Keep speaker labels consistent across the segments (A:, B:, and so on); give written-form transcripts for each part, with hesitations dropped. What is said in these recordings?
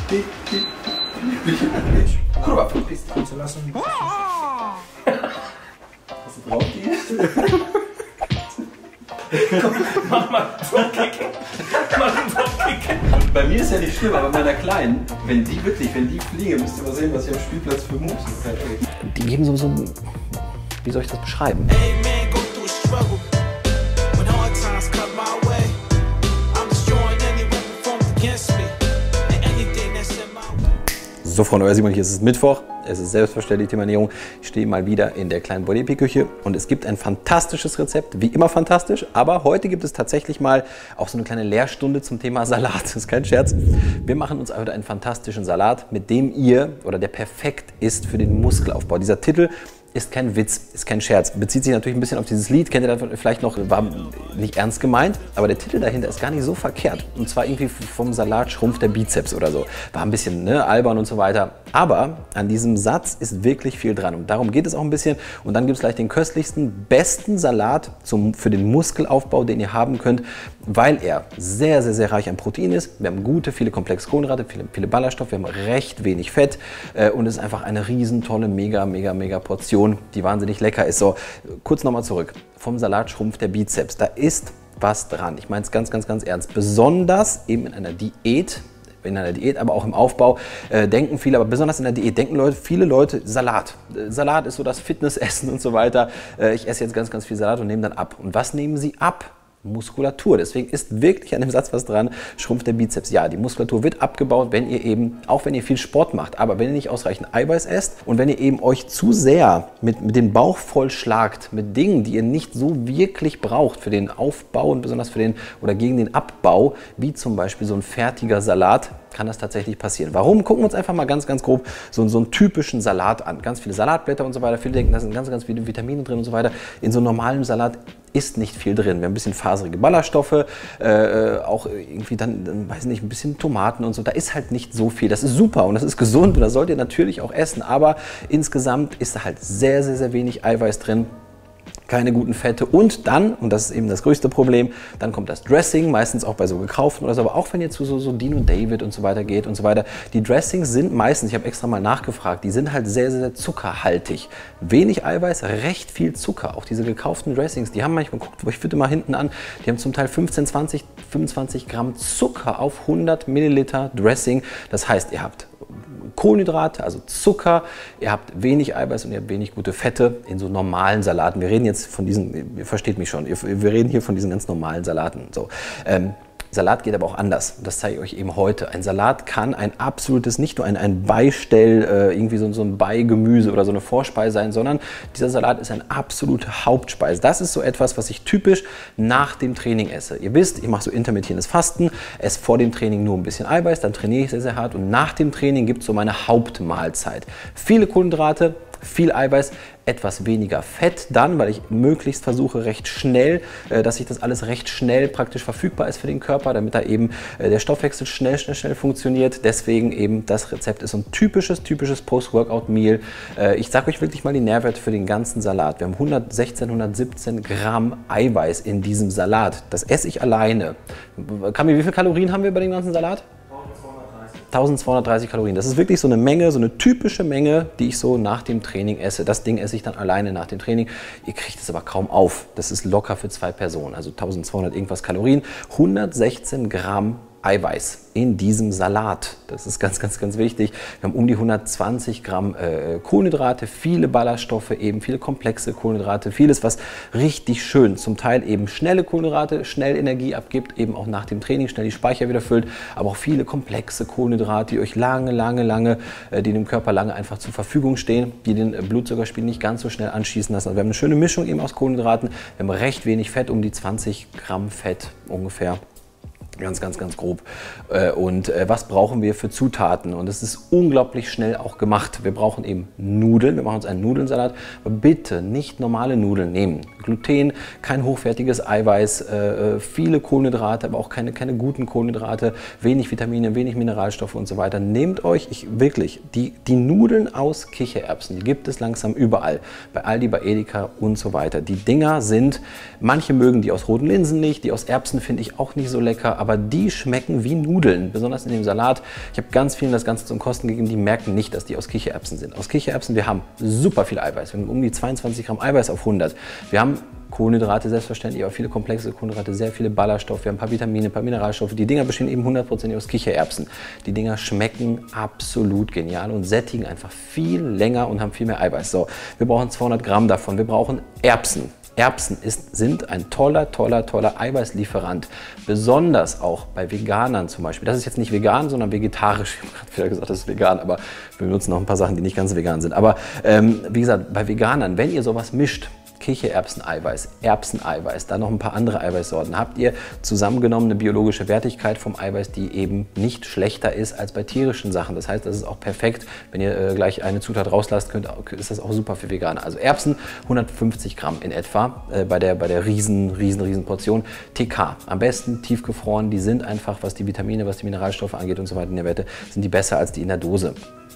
A: Kurwa, verpiss dich.
B: Lass uns
A: Hast du drauf Mach mal Dropkick. Mach einen Dropkick. Bei mir ist ja nicht schlimm, aber bei meiner Kleinen, wenn die fliegen, müsst ihr mal sehen, was ich am Spielplatz für Moves habe.
C: Die geben so ein, wie soll ich das beschreiben? So, Freunde, euer Simon, hier ist es Mittwoch. Es ist selbstverständlich Thema Ernährung. Ich stehe mal wieder in der kleinen Bodybuilding-Küche und es gibt ein fantastisches Rezept, wie immer fantastisch. Aber heute gibt es tatsächlich mal auch so eine kleine Lehrstunde zum Thema Salat. Das ist kein Scherz. Wir machen uns heute einen fantastischen Salat, mit dem ihr oder der perfekt ist für den Muskelaufbau. Dieser Titel ist kein Witz, ist kein Scherz. Bezieht sich natürlich ein bisschen auf dieses Lied, kennt ihr das vielleicht noch, war nicht ernst gemeint, aber der Titel dahinter ist gar nicht so verkehrt. Und zwar irgendwie vom Salat schrumpft der Bizeps oder so. War ein bisschen albern und so weiter. Aber an diesem Satz ist wirklich viel dran und darum geht es auch ein bisschen. Und dann gibt es gleich den köstlichsten, besten Salat für den Muskelaufbau, den ihr haben könnt, weil er sehr, sehr, sehr reich an Protein ist. Wir haben viele komplexe Kohlenhydrate, viele Ballaststoffe, wir haben recht wenig Fett und es ist einfach eine riesen tolle, mega Portion, die wahnsinnig lecker ist. So, kurz nochmal zurück. Vom Salat schrumpft der Bizeps. Da ist was dran. Ich meine es ganz ernst. Besonders eben in einer Diät, aber auch im Aufbau denken viele, aber besonders in der Diät denken viele Leute, Salat. Salat ist so das Fitnessessen und so weiter. Ich esse jetzt ganz viel Salat und nehme dann ab. Und was nehmen Sie ab? Muskulatur. Deswegen ist wirklich an dem Satz was dran, schrumpft der Bizeps. Ja, die Muskulatur wird abgebaut, wenn ihr eben, auch wenn ihr viel Sport macht, aber wenn ihr nicht ausreichend Eiweiß esst und wenn ihr eben euch zu sehr mit dem Bauch vollschlagt, mit Dingen, die ihr nicht so wirklich braucht für den Aufbau und besonders für den oder gegen den Abbau, wie zum Beispiel so ein fertiger Salat, kann das tatsächlich passieren. Warum? Gucken wir uns einfach mal ganz grob so einen typischen Salat an. Ganz viele Salatblätter und so weiter. Viele denken, da sind ganz viele Vitamine drin und so weiter. In so einem normalen Salat ist nicht viel drin. Wir haben ein bisschen faserige Ballaststoffe, auch irgendwie dann, weiß nicht, ein bisschen Tomaten und so. Da ist halt nicht so viel. Das ist super und das ist gesund und das sollt ihr natürlich auch essen. Aber insgesamt ist da halt sehr wenig Eiweiß drin. Keine guten Fette und dann, und das ist eben das größte Problem, dann kommt das Dressing, meistens auch bei so gekauften oder so, aber auch wenn ihr zu so Dean und David und so weiter geht und so weiter, die Dressings sind meistens, ich habe extra mal nachgefragt, die sind halt sehr zuckerhaltig. Wenig Eiweiß, recht viel Zucker. Auch diese gekauften Dressings, die haben manchmal, guckt euch bitte mal hinten an, die haben zum Teil 15, 20, 25 Gramm Zucker auf 100 Milliliter Dressing. Das heißt, ihr habt Kohlenhydrate, also Zucker, ihr habt wenig Eiweiß und ihr habt wenig gute Fette in so normalen Salaten. Wir reden jetzt von diesen, ihr versteht mich schon, wir reden hier von diesen ganz normalen Salaten. So. Salat geht aber auch anders. Das zeige ich euch eben heute. Ein Salat kann ein absolutes, nicht nur ein Beistell, irgendwie so ein Beigemüse oder so eine Vorspeise sein, sondern dieser Salat ist eine absolute Hauptspeise. Das ist so etwas, was ich typisch nach dem Training esse. Ihr wisst, ich mache so intermittierendes Fasten, esse vor dem Training nur ein bisschen Eiweiß, dann trainiere ich sehr hart und nach dem Training gibt es so meine Hauptmahlzeit. Viele Kohlenhydrate, viel Eiweiß, etwas weniger Fett dann, weil ich möglichst versuche recht schnell, dass sich das alles recht schnell praktisch verfügbar ist für den Körper, damit da eben der Stoffwechsel schnell funktioniert. Deswegen eben das Rezept ist so ein typisches Post-Workout-Meal. Ich sage euch wirklich mal die Nährwerte für den ganzen Salat. Wir haben 117 Gramm Eiweiß in diesem Salat. Das esse ich alleine. Kami, wie viele Kalorien haben wir bei dem ganzen Salat? 1230 Kalorien. Das ist wirklich so eine Menge, so eine typische Menge, die ich so nach dem Training esse. Das Ding esse ich dann alleine nach dem Training. Ihr kriegt es aber kaum auf. Das ist locker für 2 Personen. Also 1200 irgendwas Kalorien. 116 Gramm Eiweiß in diesem Salat. Das ist ganz wichtig. Wir haben um die 120 Gramm Kohlenhydrate, viele Ballaststoffe, eben viele komplexe Kohlenhydrate, vieles, was richtig schön, zum Teil eben schnelle Kohlenhydrate, schnell Energie abgibt, eben auch nach dem Training schnell die Speicher wieder füllt, aber auch viele komplexe Kohlenhydrate, die euch lange, die dem Körper lange einfach zur Verfügung stehen, die den Blutzuckerspiegel nicht ganz so schnell anschießen lassen. Also wir haben eine schöne Mischung eben aus Kohlenhydraten, wir haben recht wenig Fett, um die 20 Gramm Fett ungefähr. Ganz grob. Und was brauchen wir für Zutaten? Und es ist unglaublich schnell auch gemacht. Wir brauchen eben Nudeln. Wir machen uns einen Nudelsalat. Aber bitte nicht normale Nudeln nehmen. Gluten, kein hochwertiges Eiweiß, viele Kohlenhydrate, aber auch keine guten Kohlenhydrate, wenig Vitamine, wenig Mineralstoffe und so weiter. Nehmt euch wirklich die Nudeln aus Kichererbsen. Die gibt es langsam überall. Bei Aldi, bei Edeka und so weiter. Die Dinger sind, manche mögen die aus roten Linsen nicht, die aus Erbsen finde ich auch nicht so lecker. aber die schmecken wie Nudeln, besonders in dem Salat. Ich habe ganz vielen das Ganze zum Kosten gegeben, die merken nicht, dass die aus Kichererbsen sind. Aus Kichererbsen, wir haben super viel Eiweiß, wir haben um die 22 Gramm Eiweiß auf 100. Wir haben Kohlenhydrate selbstverständlich, aber viele komplexe Kohlenhydrate, sehr viele Ballaststoffe, wir haben ein paar Vitamine, ein paar Mineralstoffe. Die Dinger bestehen eben 100% aus Kichererbsen. Die Dinger schmecken absolut genial und sättigen einfach viel länger und haben viel mehr Eiweiß. So, wir brauchen 200 Gramm davon. Wir brauchen Erbsen. Erbsen sind ein toller Eiweißlieferant, besonders auch bei Veganern zum Beispiel. Das ist jetzt nicht vegan, sondern vegetarisch. Ich habe gerade wieder gesagt, das ist vegan, aber wir benutzen noch ein paar Sachen, die nicht ganz vegan sind. Aber wie gesagt, bei Veganern, wenn ihr sowas mischt, Kichererbseneiweiß, Erbseneiweiß, dann noch ein paar andere Eiweißsorten, habt ihr zusammengenommen eine biologische Wertigkeit vom Eiweiß, die eben nicht schlechter ist als bei tierischen Sachen. Das heißt, das ist auch perfekt, wenn ihr gleich eine Zutat rauslasst, ist das auch super für Veganer. Also Erbsen 150 Gramm in etwa bei der riesen Portion. TK, am besten tiefgefroren, die sind einfach, was die Vitamine, was die Mineralstoffe angeht und so weiter in der Wette, sind die besser als die in der Dose.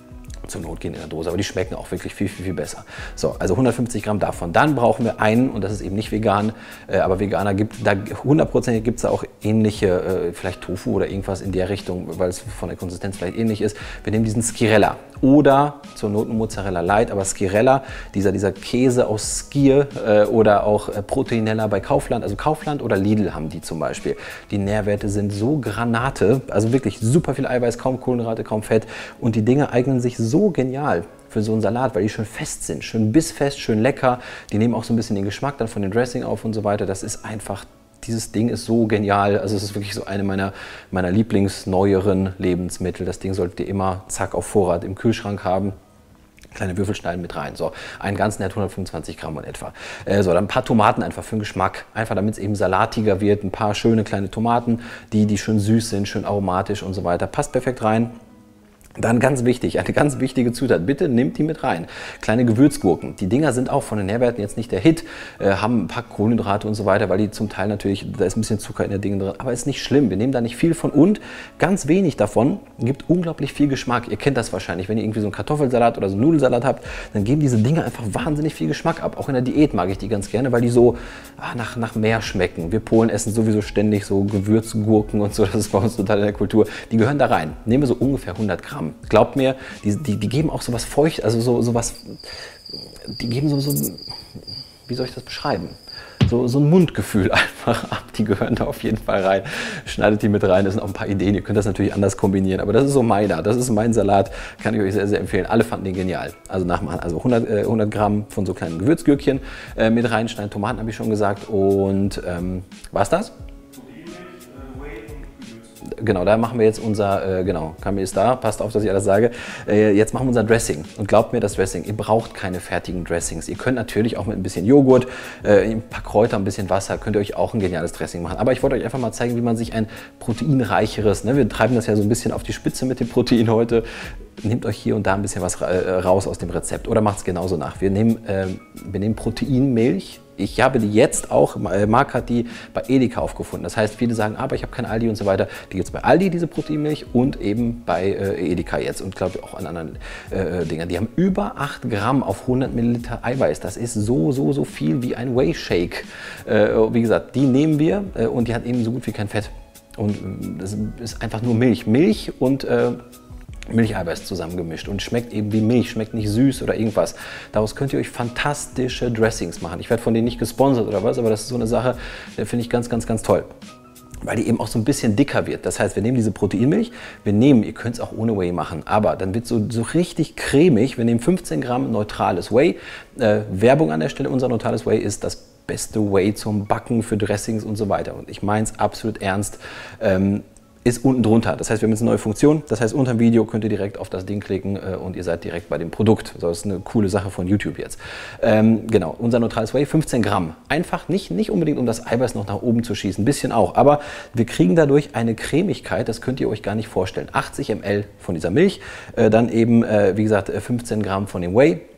C: Zur Not gehen in der Dose, aber die schmecken auch wirklich viel besser. So, also 150 Gramm davon. Dann brauchen wir einen, und das ist eben nicht vegan, aber Veganer gibt, da 100% gibt es da auch ähnliche, vielleicht Tofu oder irgendwas in der Richtung, weil es von der Konsistenz vielleicht ähnlich ist. Wir nehmen diesen Skirella oder zur Not Mozzarella Light, aber Skirella, dieser Käse aus Skier oder auch Proteinella bei Kaufland, also Kaufland oder Lidl haben die zum Beispiel. Die Nährwerte sind so Granate, also wirklich super viel Eiweiß, kaum Kohlenhydrate, kaum Fett, und die Dinge eignen sich so genial für so einen Salat, weil die schön fest sind, schön bissfest, schön lecker. Die nehmen auch so ein bisschen den Geschmack dann von dem Dressing auf und so weiter. Das ist einfach, dieses Ding ist so genial. Also es ist wirklich so eine meiner Lieblingsneueren Lebensmittel. Das Ding solltet ihr immer zack auf Vorrat im Kühlschrank haben. Kleine Würfelsteine mit rein. So, einen ganzen hat 125 Gramm in etwa. So, dann ein paar Tomaten einfach für den Geschmack. Einfach damit es eben salatiger wird. Ein paar schöne kleine Tomaten, die schön süß sind, schön aromatisch und so weiter. Passt perfekt rein. Dann ganz wichtig, eine ganz wichtige Zutat, bitte nehmt die mit rein. Kleine Gewürzgurken. Die Dinger sind auch von den Nährwerten jetzt nicht der Hit, haben ein paar Kohlenhydrate und so weiter, weil die zum Teil natürlich, da ist ein bisschen Zucker in der Dinge drin, aber ist nicht schlimm. Wir nehmen da nicht viel von und ganz wenig davon gibt unglaublich viel Geschmack. Ihr kennt das wahrscheinlich, wenn ihr irgendwie so einen Kartoffelsalat oder so einen Nudelsalat habt, dann geben diese Dinge einfach wahnsinnig viel Geschmack ab. Auch in der Diät mag ich die ganz gerne, weil die so nach mehr schmecken. Wir Polen essen sowieso ständig so Gewürzgurken und so, das ist bei uns total in der Kultur. Die gehören da rein. Nehmen wir so ungefähr 100 Gramm. Glaubt mir, die geben auch sowas feucht, also sowas, die geben so, wie soll ich das beschreiben? So ein Mundgefühl einfach ab, die gehören da auf jeden Fall rein. Schneidet die mit rein, das sind auch ein paar Ideen, ihr könnt das natürlich anders kombinieren, aber das ist so meiner, das ist mein Salat, kann ich euch sehr empfehlen. Alle fanden den genial. Also nachmachen, also 100 Gramm von so kleinen Gewürzgürkchen mit reinschneiden, Tomaten habe ich schon gesagt und war's das? Genau, da machen wir jetzt unser, Kamil ist da, passt auf, dass ich alles sage. Jetzt machen wir unser Dressing. Und glaubt mir, das Dressing, ihr braucht keine fertigen Dressings. Ihr könnt natürlich auch mit ein bisschen Joghurt, ein paar Kräuter, ein bisschen Wasser, könnt ihr euch auch ein geniales Dressing machen. Aber ich wollte euch einfach mal zeigen, wie man sich ein proteinreicheres, wir treiben das ja so ein bisschen auf die Spitze mit dem Protein heute, nehmt euch hier und da ein bisschen was raus aus dem Rezept oder macht es genauso nach. Wir nehmen Proteinmilch. Ich habe die jetzt auch, Marc hat die bei Edeka aufgefunden. Das heißt, viele sagen, aber ich habe kein Aldi und so weiter. Die gibt es bei Aldi, diese Proteinmilch, und eben bei Edeka jetzt und glaube ich auch an anderen Dingern. Die haben über 8 Gramm auf 100 Milliliter Eiweiß. Das ist so viel wie ein Whey-Shake. Wie gesagt, die nehmen wir und die hat eben so gut wie kein Fett. Und das ist einfach nur Milch. Milch und Milcheiweiß zusammengemischt und schmeckt eben wie Milch, schmeckt nicht süß oder irgendwas. Daraus könnt ihr euch fantastische Dressings machen. Ich werde von denen nicht gesponsert oder was, aber das ist so eine Sache, finde ich ganz toll. Weil die eben auch so ein bisschen dicker wird. Das heißt, wir nehmen diese Proteinmilch, ihr könnt es auch ohne Whey machen, aber dann wird es so richtig cremig. Wir nehmen 15 Gramm neutrales Whey. Werbung an der Stelle, unser neutrales Whey ist das beste Whey zum Backen für Dressings und so weiter. Und ich meine es absolut ernst. Ist unten drunter. Das heißt, wir haben jetzt eine neue Funktion. Das heißt, unter dem Video könnt ihr direkt auf das Ding klicken und ihr seid direkt bei dem Produkt. Das ist eine coole Sache von YouTube jetzt. Genau, unser neutrales Whey, 15 Gramm. Einfach nicht unbedingt, um das Eiweiß noch nach oben zu schießen, ein bisschen auch. Aber wir kriegen dadurch eine Cremigkeit, das könnt ihr euch gar nicht vorstellen. 80 ml von dieser Milch, dann eben, wie gesagt, 15 Gramm von dem Whey.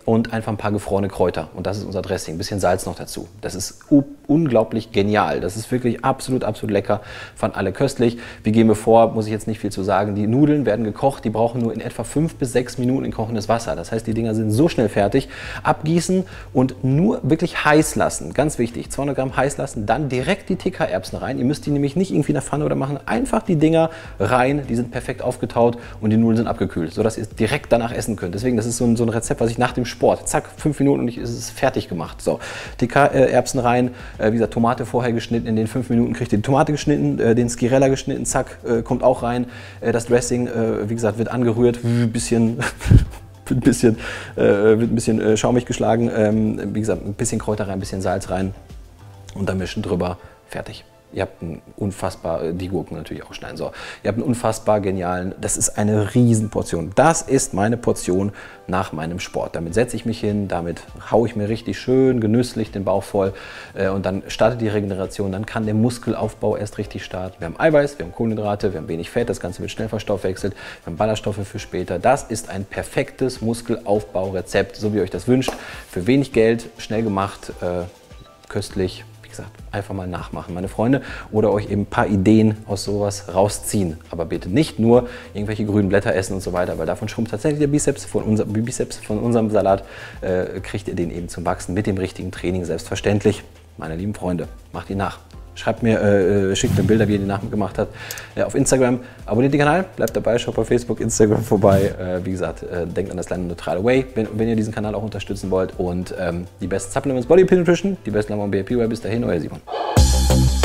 C: und einfach ein paar gefrorene Kräuter. Und das ist unser Dressing. Ein bisschen Salz noch dazu. Das ist unglaublich genial. Das ist wirklich absolut, absolut lecker. Fanden alle köstlich. Wie gehen wir vor? Muss ich jetzt nicht viel zu sagen. Die Nudeln werden gekocht. Die brauchen nur in etwa 5 bis 6 Minuten in kochendes Wasser. Das heißt, die Dinger sind so schnell fertig. Abgießen und nur wirklich heiß lassen. Ganz wichtig. 200 Gramm heiß lassen. Dann direkt die TK-Erbsen rein. Ihr müsst die nämlich nicht irgendwie in der Pfanne oder machen. Einfach die Dinger rein. Die sind perfekt aufgetaut und die Nudeln sind abgekühlt, sodass ihr es direkt danach essen könnt. Deswegen, das ist so ein Rezept, was ich nach dem Sport, zack, 5 Minuten und ist es fertig gemacht. So, TK-Erbsen rein, wie gesagt, Tomate vorher geschnitten, in den 5 Minuten kriegt ihr die Tomate geschnitten, den Skirella geschnitten, zack, kommt auch rein. Das Dressing, wie gesagt, wird angerührt, wird ein bisschen schaumig geschlagen, wie gesagt, ein bisschen Kräuter rein, ein bisschen Salz rein und dann mischen drüber, fertig. Ihr habt einen unfassbar, die Gurken natürlich auch schneiden, so. Ihr habt einen unfassbar genialen, das ist eine Riesenportion. Das ist meine Portion nach meinem Sport. Damit setze ich mich hin, damit haue ich mir richtig schön genüsslich den Bauch voll und dann startet die Regeneration, dann kann der Muskelaufbau erst richtig starten. Wir haben Eiweiß, wir haben Kohlenhydrate, wir haben wenig Fett, das Ganze wird schnell verstoffwechselt, wir haben Ballaststoffe für später. Das ist ein perfektes Muskelaufbaurezept, so wie ihr euch das wünscht, für wenig Geld, schnell gemacht, köstlich. Wie gesagt, einfach mal nachmachen, meine Freunde, oder euch eben ein paar Ideen aus sowas rausziehen. Aber bitte nicht nur irgendwelche grünen Blätter essen und so weiter, weil davon schrumpft tatsächlich der Bizeps. Von unserem Salat kriegt ihr den eben zum Wachsen mit dem richtigen Training, selbstverständlich. Meine lieben Freunde, macht ihn nach. Schreibt mir, schickt mir Bilder, wie ihr die nachgemacht habt, auf Instagram. Abonniert den Kanal, bleibt dabei, schaut bei Facebook, Instagram vorbei. Wie gesagt, denkt an das kleine neutrale Way, wenn ihr diesen Kanal auch unterstützen wollt. Und die besten Supplements Body Nutrition, die besten Lammer und BAP. Bis dahin, euer Simon.